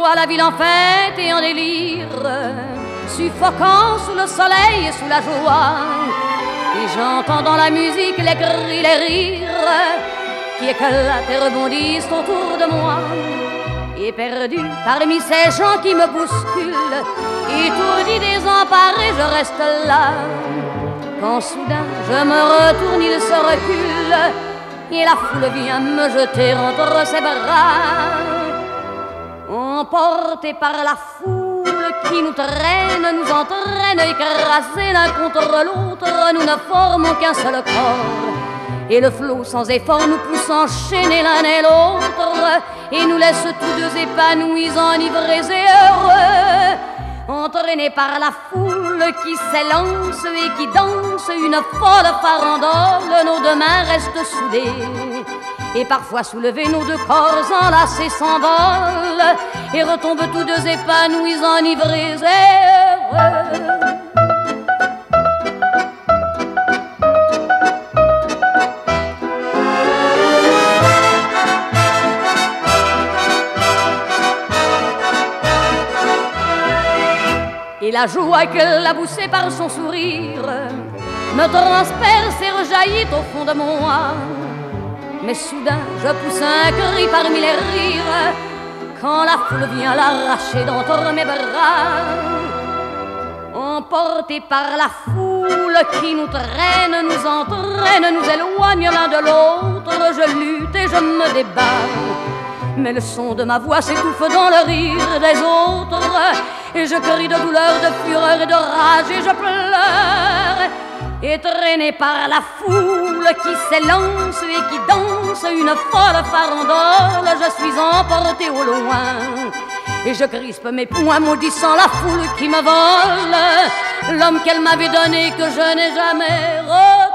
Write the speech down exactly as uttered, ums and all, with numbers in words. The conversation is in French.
vois la ville en fête et en délire, suffocant sous le soleil et sous la joie. Et j'entends dans la musique les cris, les rires qui éclatent et rebondissent autour de moi. Et perdu parmi ces gens qui me bousculent, étourdi, désemparé, je reste là. Quand soudain je me retourne, il se recule et la foule vient me jeter entre ses bras. Emportés par la foule qui nous traîne, nous entraîne, écrasés l'un contre l'autre, nous ne formons qu'un seul corps. Et le flot sans effort nous pousse enchaîner l'un et l'autre, et nous laisse tous deux épanouis, enivrés et heureux. Entraînés par la foule qui s'élance et qui danse une folle farandole, nos deux mains restent soudées. Et parfois soulevés, nos deux corps enlacés s'envolent et retombent tous deux épanouis, enivrés et heureux. Et la joie qu'elle a poussée par son sourire me transperce et rejaillit au fond de moi. Mais soudain je pousse un cri parmi les rires quand la foule vient l'arracher d'entre mes bras. Emportés par la foule qui nous traîne, nous entraîne, nous éloigne l'un de l'autre, je lutte et je me débat. Mais le son de ma voix s'étouffe dans le rire des autres, et je crie de douleur, de fureur et de rage, et je pleure. Et traîné par la foule qui s'élance et qui danse une folle farandole, je suis emporté au loin. Et je crispe mes poings maudissant la foule qui me vole l'homme qu'elle m'avait donné, que je n'ai jamais revu.